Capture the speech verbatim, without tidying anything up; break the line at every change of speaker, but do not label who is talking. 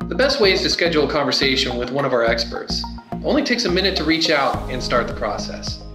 The best way is to schedule a conversation with one of our experts. It only takes a minute to reach out and start the process.